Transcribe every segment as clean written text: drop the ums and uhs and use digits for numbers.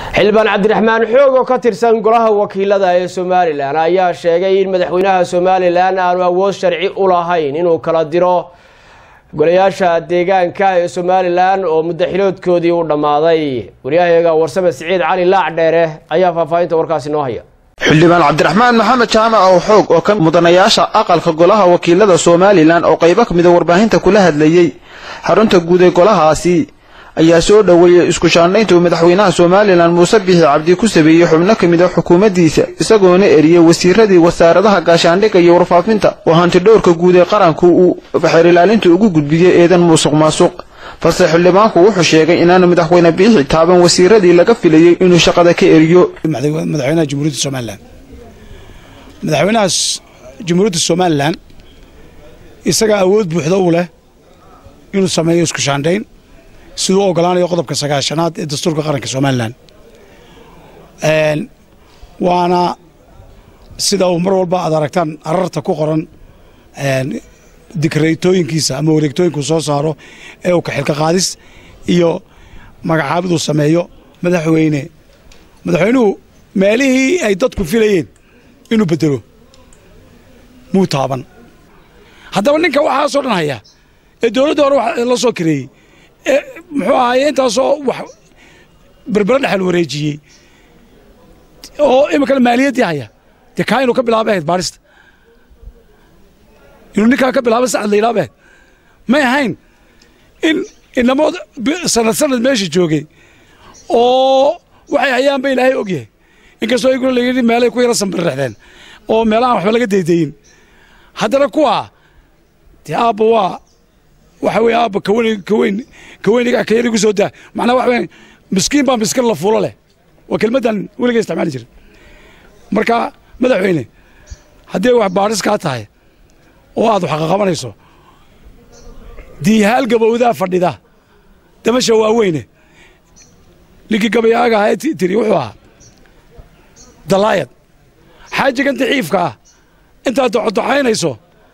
xildhibaan cabdiraxmaan xoog oo ka tirsan golaha wakiilada ee Soomaaliland ayaa sheegay in madaxweynaha Soomaaliland aanu awood sharci u lahayn inuu kala diro golayaasha deegaanka ee Soomaaliland oo muddaxiloodkoodii u dhamaaday. wariyahayaga warsame Siciid Cali Laacdheere ayaa faafahinta warkaasi noo haya. xildhibaan cabdiraxmaan maxamed jaamac oo xoog oo ka mudanayaasha aqalka golaha wakiilada Soomaaliland oo qayb ka mid ah warbaahinta kula hadlayay xarunta guud ee golahaasi ayaa soo dhaweeyay isku shaandhaynta madaxweynaha Soomaaliland Muuse Biixi Cabdi ku sameeyay xubno ka mid ah xukuumaddiisa isagoona eriyay wasiiradii wasaaradaha gaashaandhigga iyo warfaafinta oo hanti dhowrka guud ee qaranku uu xeer ilaalinta ugu gudbiyay eedan musuqmaasuq. balse xildhibaanku wuxuu sheegay inaanu madaxweyne Biixi taaban wasiiradii laga filayay inuu shaqada ka eriyo. madaxweynaha Jamhuuriyadda Soomaaliland madaxweynaha Jamhuuriyadda Soomaaliland isaga awood buuxda u leh inuu sameeyo isku shaandhayn sidoo ogolaanayo qodobka 9aad ee dastuurka qaranka Soomaaliland waana sida uu mar walba aad aragtaan ararta ku qoran dikreetooyinkiisa ama wareegtooyinku soo saaro ee uu ka xilka qaadis iyo magacaabid uu sameeyo madaxweynuhu meelihii ay dadku filayeen inuu bedelo muu taaban. haddaba ninka waxaa soo dhan haya ee dowladda hore la soo kareeyey muxuu ahaayey intaasoo wax berbera dhexal wareejiyey oo iminkana maaliyaddii haya dee kaa inuu ka bilaaba ahayd baarista inuu ninkaa ka bilaaba sacad la yidhaaba ahayd may ahayn in inamood sanad meesha joogay oo waxay hayaanba ilaahay og yahay inkastoo iguna la yidhi meelay ku yara sanbirrexdeen oo meelahaan waxba laga daydayin haddana kuwaa dee aabba waa waxa weeye aabba kaweyniga ka yari ku soo daa macnaa waxa weeye miskiin baa miskin la fuulo leh waa kelmaddan weliga isticmaali jiray. marka madaxweyne haddii wax baaris kaa tahay oo aad wax qabanayso diihaal gabowdaa fadhida damasha waaweyne ninkii gabayaaga ahaa tiri wuxuu ahaa dalaayad xaajigan daciifka ah intaad docodocaynayso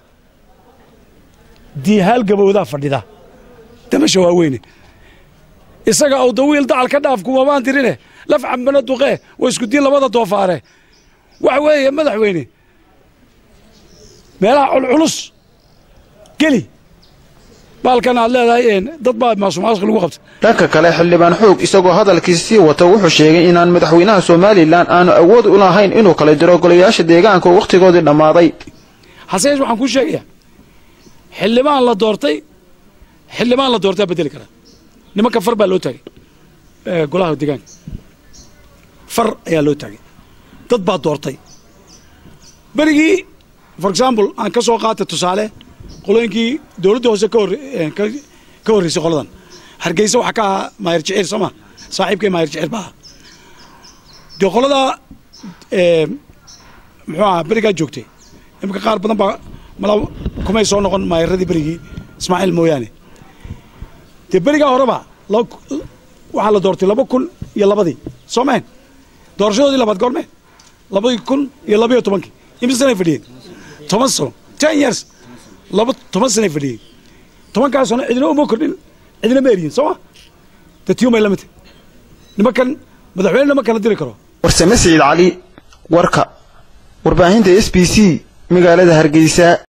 diihaal gabowdaa fadhida damasha waaweyne isaga oo dawiil dacal ka dhaaf kumabaan dirine laf cambana duqee waa isku diin labada doofaare waxa weeye madaxweyne meelaha culculus geli baalkan aad leedahay dad baa maasumaasq lagu qabtay. dhanka kale xildhibaan xoog isagoo hadalkiisa sii wata wuxuu sheegay inaan madaxweynaha Soomaaliland aanu awood u lahayn inuu kala diro golayaasha deegaanka waqtigoodii dhamaaday. hasees waxaan ku sheegayaa xildhibaan la doortay bedeli kara nimanka far baa loo taagay golaha deegaanka far ayaa loo taagay dad baa doortay berigii for example aan ka soo qaatay tusaale qolooyinkii dowladda hoose ka horreysay qoladan Hargeysa waxa ka ahaa Maayir Jiciir Soomaa saaxiibkay Maayir Jiciir baa dee qolada muxuu ahaa berigaa joogtay imika qaar badan baa malaw kumay soo noqon maayiradii berigii Ismaaciil mooyaane dee berigaa horeba waxaa la doortay 2002 Soomaan doorashadoodii labaad goormee 2012 imisa sanay fadhiyeen 10 sano 10 years 10 sanay fadhiyeen 10 sano cidina uma kordhin cidina ma eriyin soo dadiyumay lamid nimankan madaxweyne lama kala diri karo. warsame Siciid Cali warka warbaahinta SBC magaalada Hargeysa.